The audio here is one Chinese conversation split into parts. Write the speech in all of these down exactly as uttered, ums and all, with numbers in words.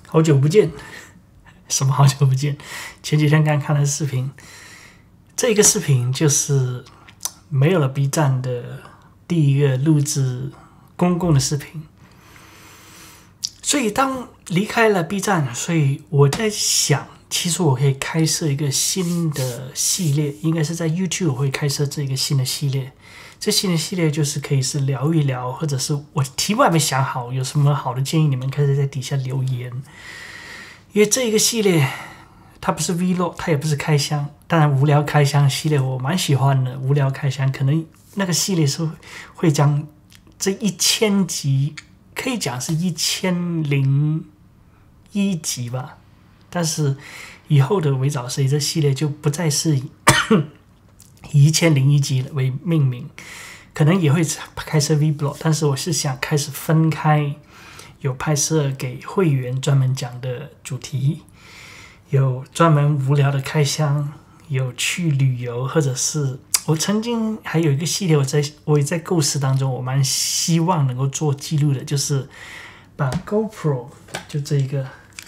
好久不见，什么好久不见？前几天刚看了视频，这个视频就是没有了 B 站的第一个录制公共的视频。所以当离开了 B 站，所以我在想，其实我可以开设一个新的系列，应该是在 YouTube 会开设这个新的系列。这新的系列就是可以是聊一聊，或者是我题目还没想好，有什么好的建议，你们可以在底下留言。因为这一个系列它不是 Vlog， 它也不是开箱，当然无聊开箱系列我蛮喜欢的。无聊开箱可能那个系列是会将这一千集，可以讲是一千零一集吧，但是以后的伪找谁这系列就不再是以以一千零一集为命名，可能也会开设 Vlog， 但是我是想开始分开，有拍摄给会员专门讲的主题，有专门无聊的开箱，有去旅游，或者是我曾经还有一个系列，我在我也在构思当中，我蛮希望能够做记录的，就是把 GoPro 就这一个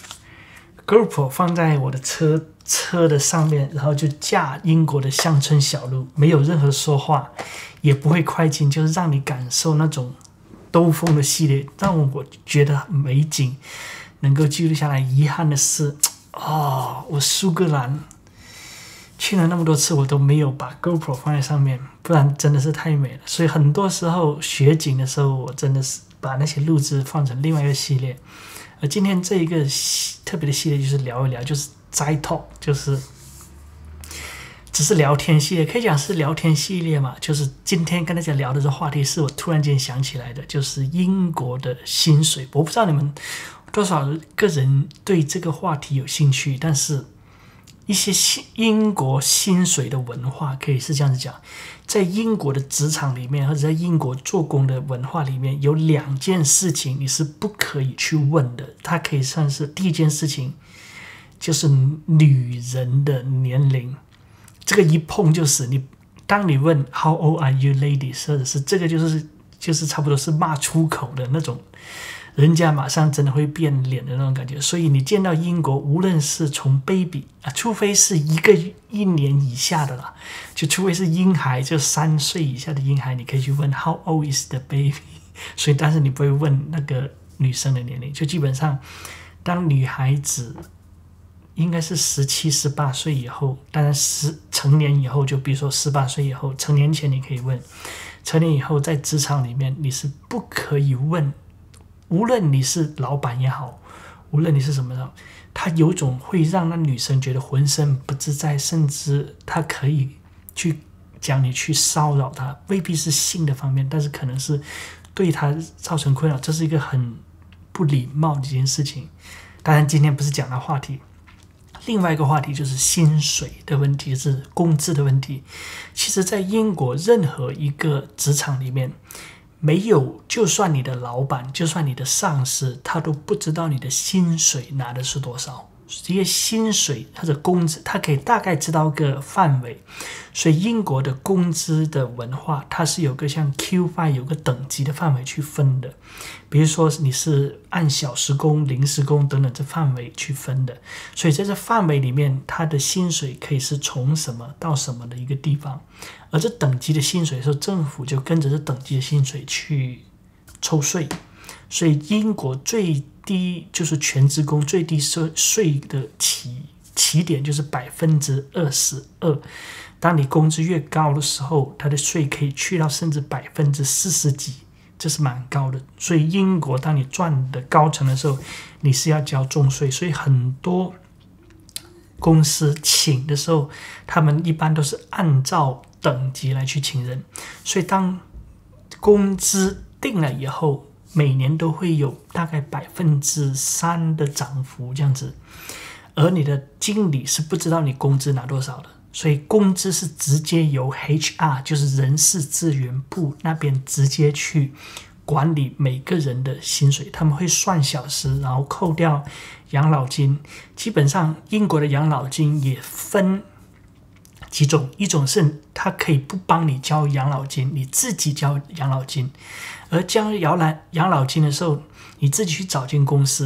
GoPro 放在我的车车的上面，然后就驾英国的乡村小路，没有任何说话，也不会快进，就是让你感受那种兜风的系列，让我觉得美景能够记录下来。遗憾的是，哦，我苏格兰去了那么多次，我都没有把 GoPro 放在上面，不然真的是太美了。所以很多时候雪景的时候，我真的是把那些录制放成另外一个系列。而今天这一个特别的系列就是聊一聊，就是斋 talk， 就是只是聊天系列，可以讲是聊天系列嘛。就是今天跟大家聊的这话题是我突然间想起来的，就是英国的薪水。我不知道你们多少个人对这个话题有兴趣，但是一些英国薪水的文化可以是这样子讲，在英国的职场里面，或者在英国做工的文化里面，有两件事情你是不可以去问的。它可以算是第一件事情，就是女人的年龄，这个一碰就死。你当你问 How old are you ladies， 或者是这个就是就是差不多是骂出口的那种，人家马上真的会变脸的那种感觉。所以你见到英国，无论是从 baby 啊，除非是一个一年以下的啦，就除非是婴孩，就三岁以下的婴孩，你可以去问 How old is the baby。所以但是你不会问那个女生的年龄，就基本上当女孩子应该是十七、十八岁以后，当然十成年以后，就比如说十八岁以后，成年前你可以问，成年以后在职场里面你是不可以问。无论你是老板也好，无论你是什么的，他有种会让那女生觉得浑身不自在，甚至他可以去讲你去骚扰他，未必是性的方面，但是可能是对他造成困扰，这是一个很不礼貌的一件事情。当然今天不是讲的话题，另外一个话题就是薪水的问题，是工资的问题。其实在英国任何一个职场里面，没有，就算你的老板，就算你的上司，他都不知道你的薪水拿的是多少。这些薪水或者工资，他可以大概知道个范围。所以英国的工资的文化，它是有个像 Q 五 有个等级的范围去分的。比如说你是按小时工、临时工等等这范围去分的。所以在这范围里面，他的薪水可以是从什么到什么的一个地方。而这等级的薪水的时候，政府就跟着这等级的薪水去抽税。所以英国最低就是全职工最低税的起起点就是百分之二十二。当你工资越高的时候，它的税可以去到甚至百分之四十几，这是蛮高的。所以英国当你赚的高层的时候，你是要交重税。所以很多公司请的时候，他们一般都是按照等级来去请人。所以当工资定了以后，每年都会有大概百分之三的涨幅这样子，而你的经理是不知道你工资拿多少的，所以工资是直接由 H R， 就是人事资源部那边直接去管理每个人的薪水。他们会算小时，然后扣掉养老金。基本上英国的养老金也分几种，一种是他可以不帮你交养老金，你自己交养老金。而交养老养老金的时候，你自己去找间公司，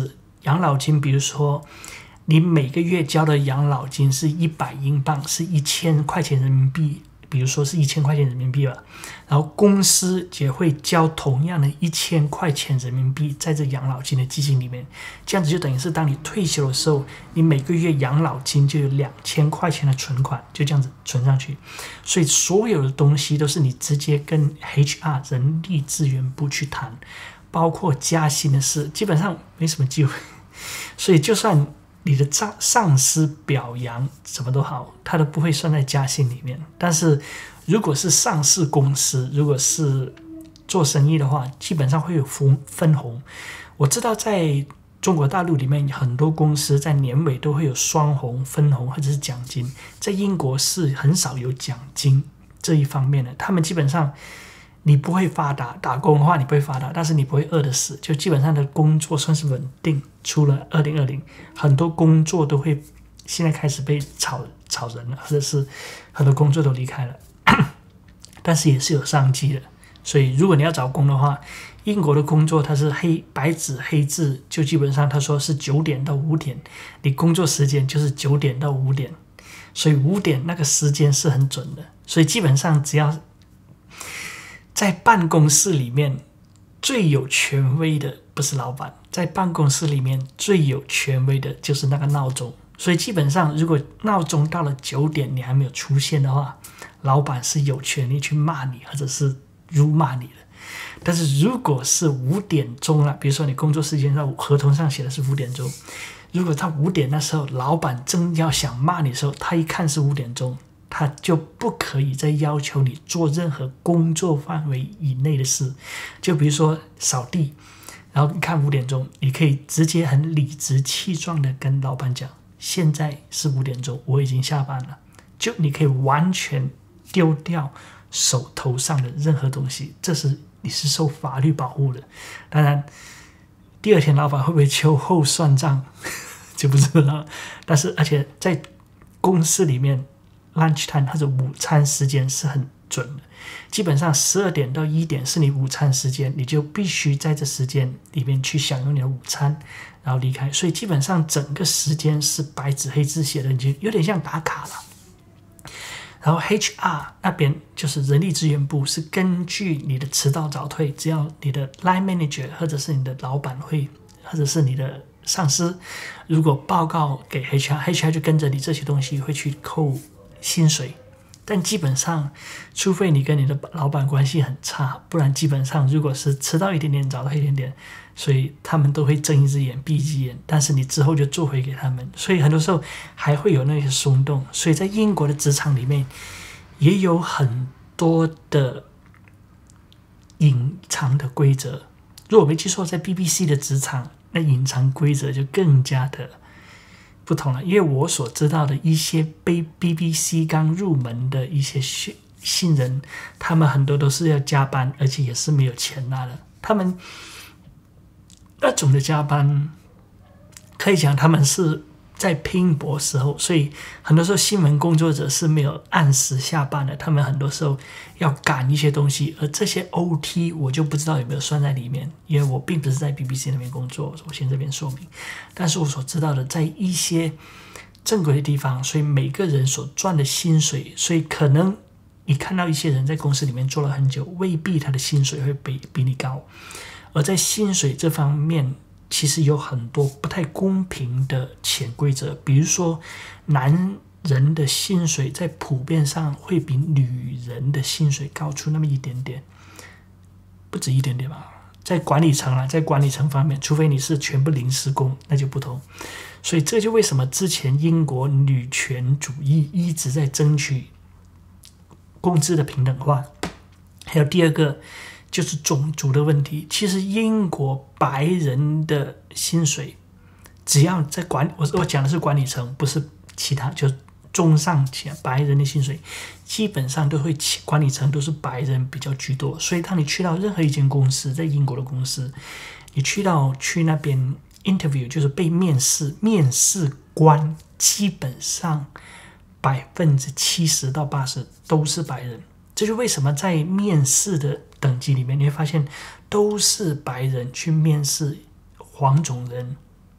养老金，比如说你每个月交的养老金是一百英镑，是一千块钱人民币，比如说是一千块钱人民币吧，然后公司也会交同样的一千块钱人民币在这养老金的基金里面，这样子就等于是当你退休的时候，你每个月养老金就有两千块钱的存款，就这样子存上去。所以所有的东西都是你直接跟 H R 人力资源部去谈，包括加薪的事，基本上没什么机会。所以就算你的上上司表扬什么都好，他都不会算在加薪里面。但是如果是上市公司，如果是做生意的话，基本上会有分红。我知道在中国大陆里面很多公司在年尾都会有双红、分红或者是奖金，在英国是很少有奖金这一方面的。他们基本上你不会发达，打工的话你不会发达，但是你不会饿得死，就基本上的工作算是稳定。除了二零二零，很多工作都会现在开始被炒炒人了，或者是很多工作都离开了，但是也是有商机的。所以如果你要找工的话，英国的工作它是黑白纸黑字，就基本上他说是九点到五点，你工作时间就是九点到五点，所以五点那个时间是很准的。所以基本上只要在办公室里面最有权威的不是老板，在办公室里面最有权威的就是那个闹钟。所以基本上如果闹钟到了九点你还没有出现的话，老板是有权利去骂你或者是辱骂你的。但是如果是五点钟了，比如说你工作时间在合同上写的是五点钟，如果他五点那时候老板正要想骂你的时候，他一看是五点钟，他就不可以再要求你做任何工作范围以内的事。就比如说扫地，然后你看五点钟，你可以直接很理直气壮的跟老板讲，现在是五点钟，我已经下班了。就你可以完全丢掉手头上的任何东西，这是你是受法律保护的。当然第二天老板会不会秋后算账就不知道，但是而且在公司里面 lunch time 或者午餐时间是很准的，基本上十二点到一点是你午餐时间，你就必须在这时间里面去享用你的午餐，然后离开。所以基本上整个时间是白纸黑字写的，你就有点像打卡了。然后 H R 那边就是人力资源部，是根据你的迟到早退，只要你的 line manager 或者是你的老板会，或者是你的上司如果报告给 H R，H R 就跟着你这些东西会去扣薪水。但基本上除非你跟你的老板关系很差，不然基本上如果是迟到一点点早到一点点，所以他们都会睁一只眼闭一只眼，但是你之后就做回给他们，所以很多时候还会有那些松动。所以在英国的职场里面也有很多的隐藏的规则。如果我没记错，在 B B C 的职场那隐藏规则就更加的不同了，因为我所知道的一些被 B B C 刚入门的一些新人，他们很多都是要加班，而且也是没有钱拿的。他们那种的加班可以讲他们是在拼搏时候，所以很多时候新闻工作者是没有按时下班的，他们很多时候要赶一些东西，而这些 O T 我就不知道有没有算在里面，因为我并不是在 B B C 那边工作，我先这边说明。但是我所知道的，在一些正规的地方，所以每个人所赚的薪水，所以可能你看到一些人在公司里面做了很久，未必他的薪水会比比你高。而在薪水这方面其实有很多不太公平的潜规则，比如说男人的薪水在普遍上会比女人的薪水高出那么一点点，不止一点点吧。在管理层啦，在管理层方面，除非你是全部临时工，那就不同。所以这就为什么之前英国女权主义一直在争取工资的平等化。还有第二个就是种族的问题。其实英国白人的薪水，只要在管我我讲的是管理层，不是其他，就中上前白人的薪水基本上都会，管理层都是白人比较居多。所以当你去到任何一间公司，在英国的公司，你去到去那边 interview 就是被面试，面试官基本上百分之七十到八十都是白人。这就为什么在面试的等级里面，你会发现都是白人去面试黄种人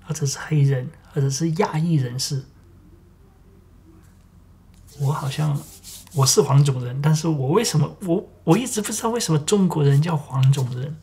或者是黑人，或者是亚裔人士。我好像我是黄种人，但是我为什么我我一直不知道为什么中国人叫黄种人，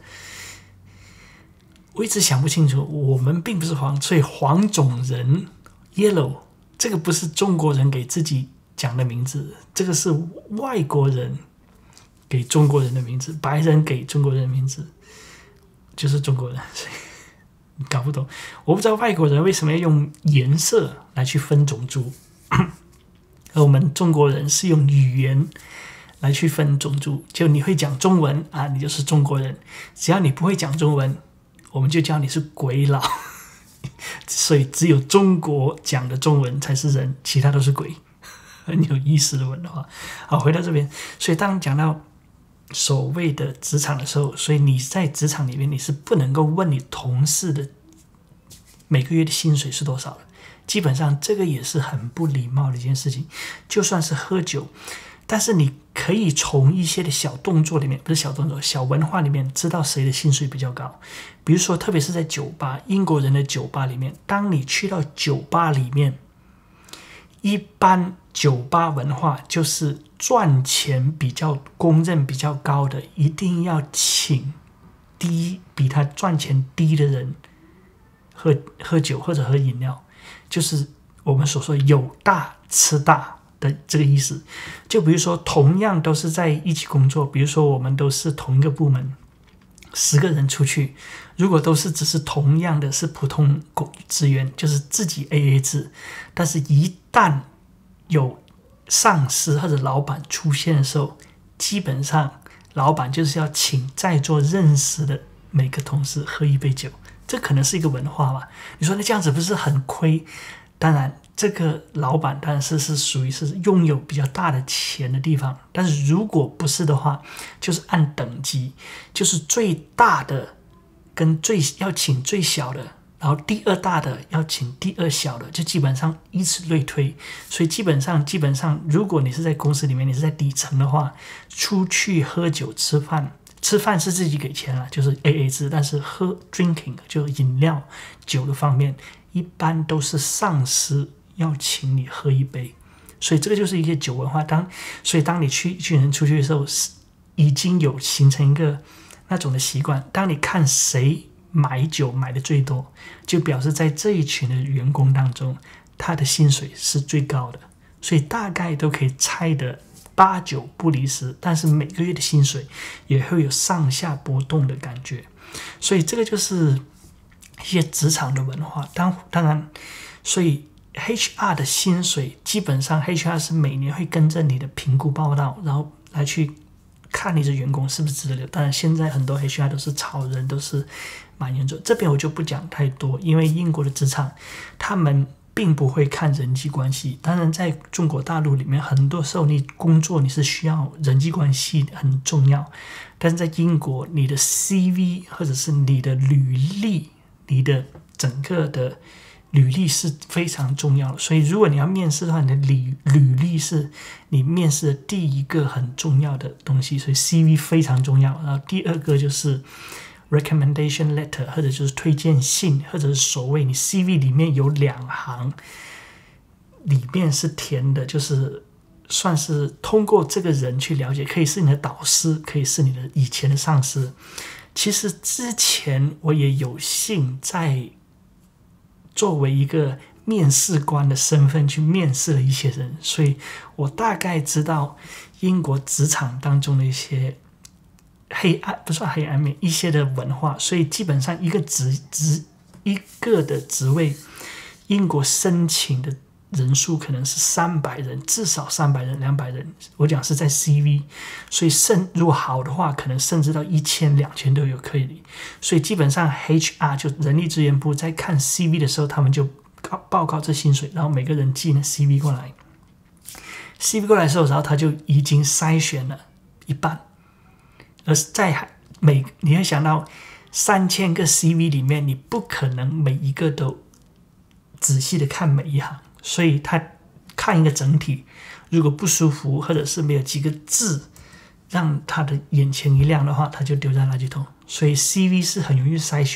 我一直想不清楚。我们并不是黄，所以黄种人 yellow 这个不是中国人给自己讲的名字，这个是外国人给中国人的名字，白人给中国人的名字就是中国人，所以你搞不懂。我不知道外国人为什么要用颜色来去分种族。而我们中国人是用语言来去分种族，就你会讲中文啊，你就是中国人；只要你不会讲中文，我们就叫你是鬼佬。所以只有中国讲的中文才是人，其他都是鬼。很有意思的文化。好，回到这边，所以当讲到所谓的职场的时候，所以你在职场里面你是不能够问你同事的每个月的薪水是多少的。基本上这个也是很不礼貌的一件事情。就算是喝酒，但是你可以从一些的小动作里面，不是小动作，小文化里面知道谁的薪水比较高。比如说特别是在酒吧，英国人的酒吧里面，当你去到酒吧里面，一般酒吧文化就是赚钱比较公认比较高的，一定要请低比他赚钱低的人喝喝酒或者喝饮料，就是我们所说有大吃大的这个意思。就比如说同样都是在一起工作，比如说我们都是同一个部门，十个人出去，如果都是只是同样的是普通职员，就是自己 A A 制，但是一旦有上司或者老板出现的时候，基本上老板就是要请在座认识的每个同事喝一杯酒。这可能是一个文化吧。你说那这样子不是很亏？当然这个老板当然是是属于是拥有比较大的钱的地方，但是如果不是的话，就是按等级，就是最大的跟最要请最小的，然后第二大的要请第二小的，就基本上以此类推。所以基本上基本上如果你是在公司里面，你是在底层的话，出去喝酒吃饭，吃饭是自己给钱了，就是 A A 制，但是喝 drinking 就饮料酒的方面，一般都是上司要请你喝一杯。所以这个就是一个酒文化。当所以当你去一群人出去的时候，已经有形成一个那种的习惯。当你看谁买酒买的最多，就表示在这一群的员工当中，他的薪水是最高的。所以大概都可以猜得八九不离十，但是每个月的薪水也会有上下波动的感觉。所以这个就是一些职场的文化。当当然，所以 H R 的薪水基本上 H R 是每年会跟着你的评估报告，然后来去看你的员工是不是值得留。当然现在很多 H R 都是炒人，都是蛮严重。这边我就不讲太多，因为英国的职场他们并不会看人际关系。当然在中国大陆里面，很多时候你工作你是需要人际关系很重要，但是在英国你的 C V 或者是你的履历，你的整个的履历是非常重要的。所以如果你要面试的话，你的履履历是你面试的第一个很重要的东西，所以 C V 非常重要。然后第二个就是recommendation letter， 或者就是推荐信，或者是所谓你 C V 里面有两行里面是填的，就是算是通过这个人去了解，可以是你的导师，可以是你的以前的上司。其实之前我也有幸在作为一个面试官的身份去面试了一些人，所以我大概知道英国职场当中的一些黑暗，不算黑暗面，一些的文化。所以基本上一个职职一个的职位，英国申请的人数可能是三百人，至少三百人、两百人。我讲是在 C V， 所以甚如果好的话，可能甚至到一千、两千都有可以。所以基本上 H R 就人力资源部在看 C V 的时候，他们就报告这薪水，然后每个人寄了 C V 过来。C V 过来的时候，然后他就已经筛选了一半。而在每你会想到三千个 C V 里面，你不可能每一个都仔细的看每一行，所以他看一个整体，如果不舒服或者是没有几个字让他的眼前一亮的话，他就丢在垃圾桶。所以 C V 是很容易筛选的，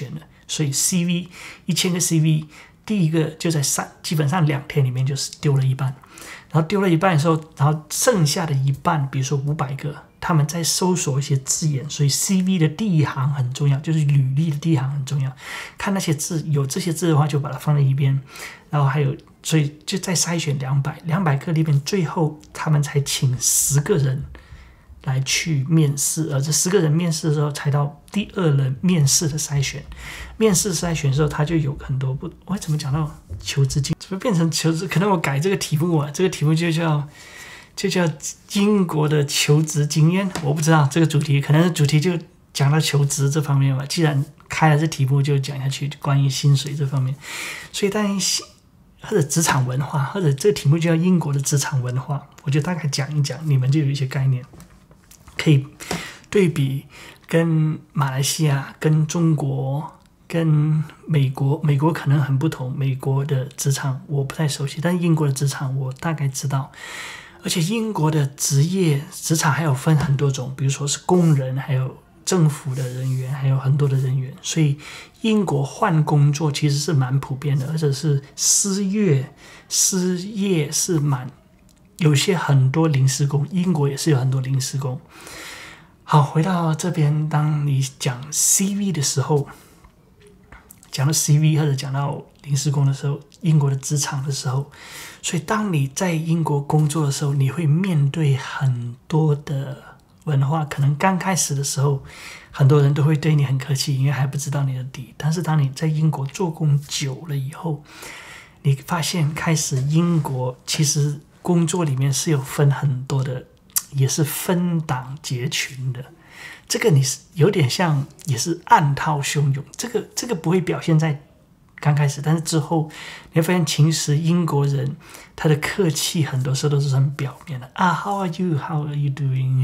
所以 C V 一千个 C V， 第一个就在三基本上两天里面就是丢了一半，然后丢了一半的时候，然后剩下的一半，比如说五百个，他们在搜索一些字眼，所以 C V 的第一行很重要，就是履历的第一行很重要。看那些字，有这些字的话，就把它放在一边，然后还有，所以就再筛选两百，两百个里面，最后他们才请十个人来去面试，而这十个人面试的时候，才到第二轮面试的筛选。面试筛选的时候，他就有很多不，我怎么讲到求职经，怎么变成求职？可能我改这个题目啊，这个题目就叫就叫英国的求职经验，我不知道这个主题，可能主题就讲到求职这方面吧。既然开了这题目，就讲下去关于薪水这方面。所以当然，或者职场文化，或者这个题目就叫英国的职场文化，我就大概讲一讲，你们就有一些概念。可以对比跟马来西亚、跟中国、跟美国，美国可能很不同。美国的职场我不太熟悉，但英国的职场我大概知道。而且英国的职业职场还有分很多种，比如说是工人，还有政府的人员，还有很多的人员。所以英国换工作其实是蛮普遍的，而且是失业失业是蛮。有些很多临时工，英国也是有很多临时工。好，回到这边，当你讲 C V 的时候，讲到 C V 或者讲到临时工的时候，英国的职场的时候，所以当你在英国工作的时候，你会面对很多的文化。可能刚开始的时候，很多人都会对你很客气，因为还不知道你的底。但是当你在英国做工久了以后，你发现开始英国其实工作里面是有分很多的，也是分党结群的。这个你是有点像，也是暗涛汹涌。这个这个不会表现在刚开始，但是之后你会发现，其实英国人他的客气很多时候都是很表面的啊 ，How are you? How are you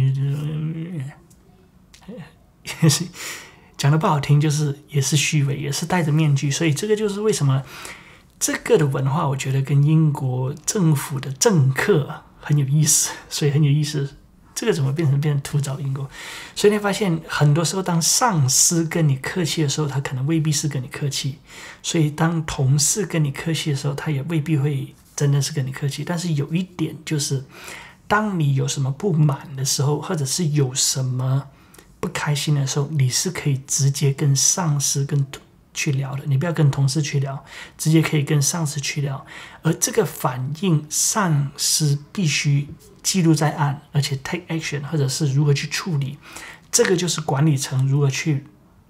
doing? 也是讲的不好听，就是也是虚伪，也是戴着面具。所以这个就是为什么。这个的文化，我觉得跟英国政府的政客很有意思，所以很有意思。这个怎么变成变成吐槽英国？所以你发现很多时候，当上司跟你客气的时候，他可能未必是跟你客气；所以当同事跟你客气的时候，他也未必会真的是跟你客气。但是有一点就是，当你有什么不满的时候，或者是有什么不开心的时候，你是可以直接跟上司跟去聊的，你不要跟同事去聊，直接可以跟上司去聊。而这个反应，上司必须记录在案，而且 take action， 或者是如何去处理。这个就是管理层如何去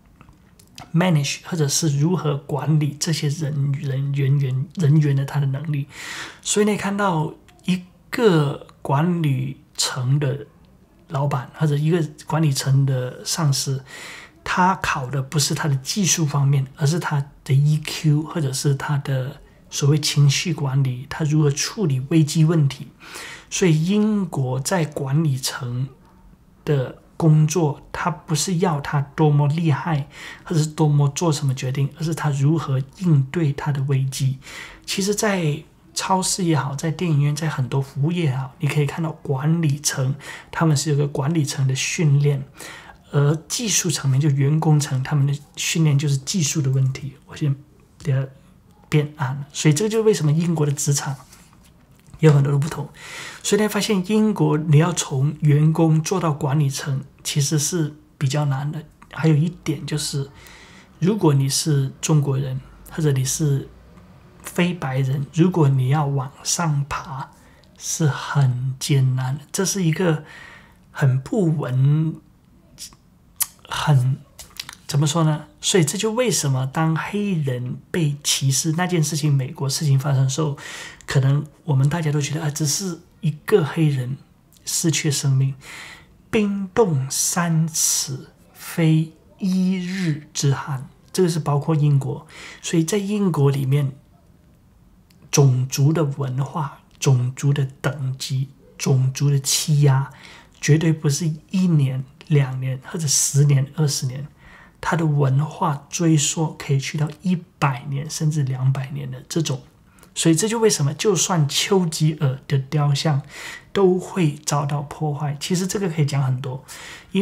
manage， 或者是如何管理这些人人人员人员的他的能力。所以你看到一个管理层的老板，或者一个管理层的上司。他考的不是他的技术方面，而是他的 E Q， 或者是他的所谓情绪管理，他如何处理危机问题。所以英国在管理层的工作，他不是要他多么厉害，或者是多么做什么决定，而是他如何应对他的危机。其实在超市也好，在电影院，在很多服务业也好，你可以看到管理层他们是有个管理层的训练。而技术层面，就员工层，他们的训练就是技术的问题。我先等下变暗了，所以这个就是为什么英国的职场有很多的不同。所以你发现，英国你要从员工做到管理层，其实是比较难的。还有一点就是，如果你是中国人，或者你是非白人，如果你要往上爬，是很艰难的。这是一个很不稳。很怎么说呢？所以这就为什么当黑人被歧视那件事情，美国事情发生的时候，可能我们大家都觉得啊，只是一个黑人失去生命，冰冻三尺非一日之寒。这个是包括英国，所以在英国里面，种族的文化、种族的等级、种族的欺压，绝对不是一年。两年或者十年、二十年，它的文化追溯可以去到一百年甚至两百年的这种，所以这就为什么就算丘吉尔的雕像都会遭到破坏。其实这个可以讲很多，因为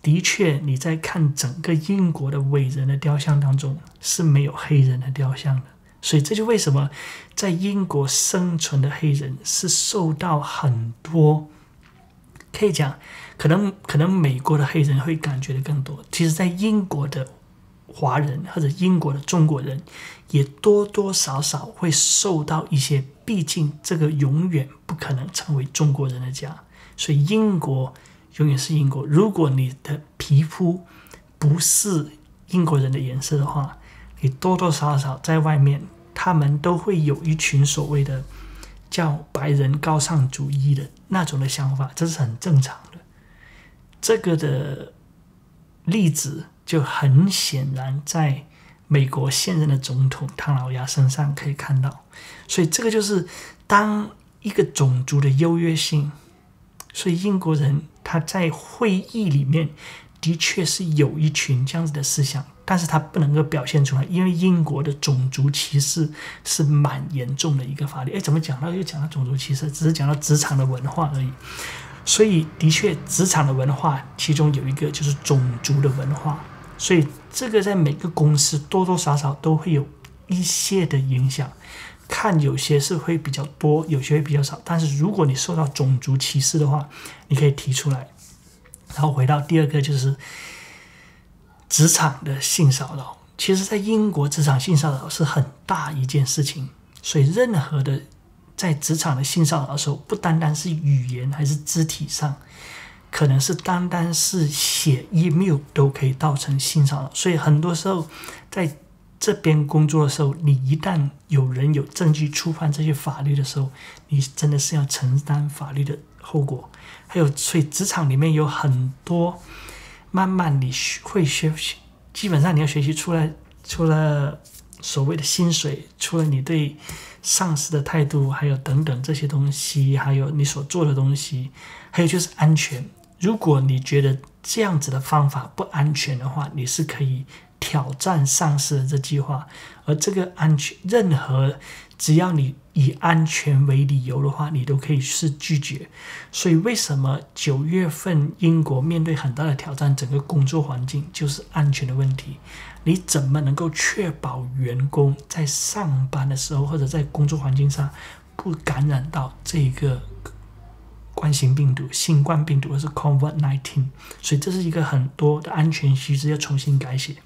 的确你在看整个英国的伟人的雕像当中是没有黑人的雕像的，所以这就为什么在英国生存的黑人是受到很多，可以讲可能可能美国的黑人会感觉的更多，其实在英国的华人或者英国的中国人也多多少少会受到一些，毕竟这个永远不可能成为中国人的家，所以英国永远是英国。如果你的皮肤不是英国人的颜色的话，你多多少少在外面他们都会有一群所谓的叫白人高尚主义的那种的想法，这是很正常的。这个的例子就很显然在美国现任的总统唐老鸭身上可以看到，所以这个就是当一个种族的优越性，所以英国人他在会议里面的确是有一群这样子的思想，但是他不能够表现出来，因为英国的种族歧视是蛮严重的一个法律。诶，怎么讲到又讲到种族歧视，只是讲到职场的文化而已。所以的确职场的文化其中有一个就是种族的文化，所以这个在每个公司多多少少都会有一些的影响，看有些是会比较多，有些会比较少，但是如果你受到种族歧视的话，你可以提出来。然后回到第二个就是职场的性骚扰，其实在英国职场性骚扰是很大一件事情，所以任何的在职场的性骚扰的时候，不单单是语言还是肢体上，可能是单单是写 email 都可以造成性骚扰。所以很多时候在这边工作的时候，你一旦有人有证据触犯这些法律的时候，你真的是要承担法律的后果。还有所以职场里面有很多慢慢你会学习，基本上你要学习出来，除了所谓的薪水，除了你对上司的态度，还有等等这些东西，还有你所做的东西，还有就是安全。如果你觉得这样子的方法不安全的话，你是可以挑战上司的这句话，而这个安全，任何只要你以安全为理由的话，你都可以是拒绝。所以为什么九月份英国面对很大的挑战，整个工作环境就是安全的问题。你怎么能够确保员工在上班的时候或者在工作环境上不感染到这个冠心病毒、新冠病毒或是 COVID 十九？ 所以这是一个很多的安全须知要重新改写。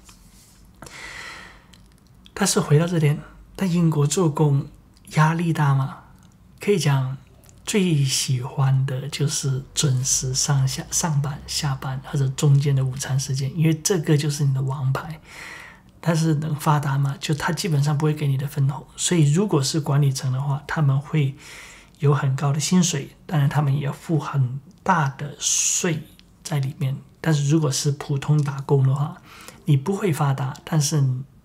但是回到这点，在英国做工压力大吗？可以讲最喜欢的就是准时上下上班下班或者中间的午餐时间，因为这个就是你的王牌。但是能发达吗？就他基本上不会给你的分红，所以如果是管理层的话，他们会有很高的薪水，当然他们也要付很大的税在里面。但是如果是普通打工的话，你不会发达，但是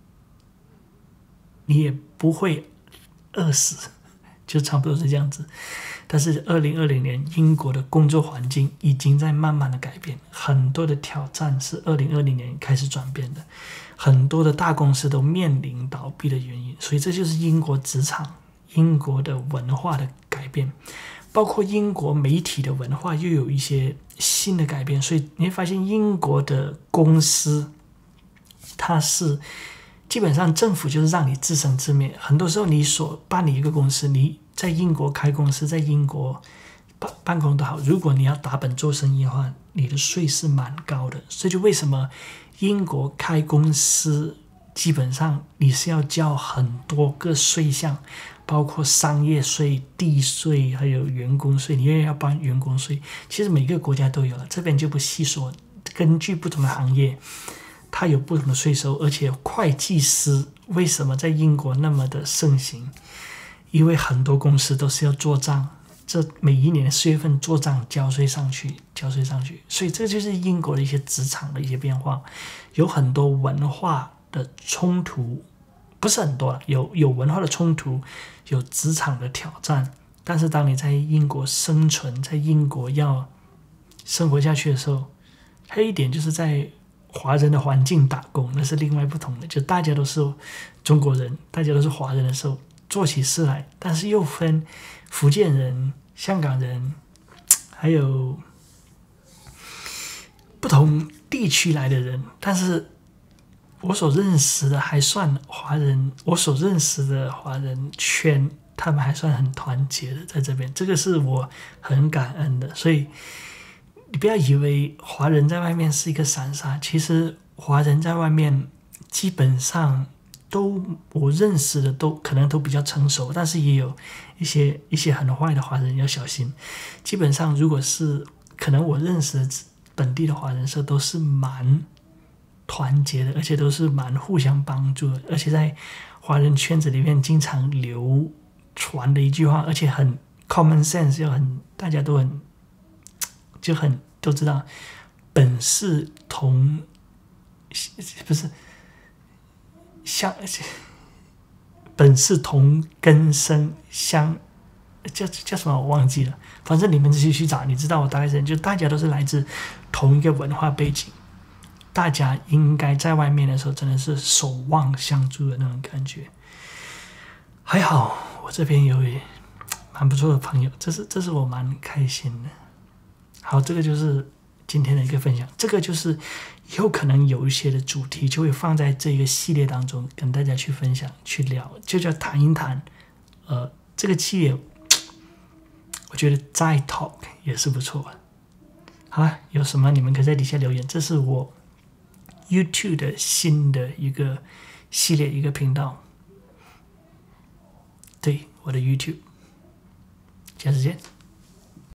你也不会饿死，就差不多是这样子。但是二零二零年英国的工作环境已经在慢慢的改变，很多的挑战是二零二零年开始转变的，很多的大公司都面临倒闭的原因。所以这就是英国职场、英国的文化的改变，包括英国媒体的文化又有一些新的改变。所以你会发现英国的公司它是基本上政府就是让你自生自灭，很多时候你所办理一个公司，你在英国开公司，在英国办公都好，如果你要打本做生意的话，你的税是蛮高的。所以就为什么英国开公司基本上你是要交很多个税项，包括商业税、地税还有员工税，你又要办员工税，其实每个国家都有了，这边就不细说。根据不同的行业它有不同的税收，而且会计师为什么在英国那么的盛行？因为很多公司都是要做账，这每一年的四月份做账交税上去，交税上去，所以这就是英国的一些职场的一些变化，有很多文化的冲突，不是很多，有有文化的冲突，有职场的挑战。但是当你在英国生存，在英国要生活下去的时候，还有一点就是在华人的环境打工，那是另外不同的，就大家都是中国人，大家都是华人的时候做起事来，但是又分福建人、香港人，还有不同地区来的人，但是我所认识的还算华人，我所认识的华人圈，他们还算很团结的在这边，这个是我很感恩的。所以你不要以为华人在外面是一个散沙，其实华人在外面基本上都我认识的都可能都比较成熟，但是也有一些一些很坏的华人要小心。基本上如果是可能我认识的本地的华人社都是蛮团结的，而且都是蛮互相帮助的，而且在华人圈子里面经常流传的一句话，而且很 common sense， 又很大家都很就很都知道，本是同不是相本是同根生相叫叫什么我忘记了，反正你们自己去找，你知道我大概是就大家都是来自同一个文化背景。大家应该在外面的时候真的是守望相助的那种感觉。还好我这边有蛮不错的朋友，这是这是我蛮开心的。好，这个就是今天的一个分享，这个就是有可能有一些的主题就会放在这个系列当中跟大家去分享去聊，就叫谈一谈。呃，这个系列我觉得再 talk 也是不错的。好了，有什么你们可以在底下留言，这是我YouTube 的新的一个系列一个频道，对，我的 YouTube，下次见。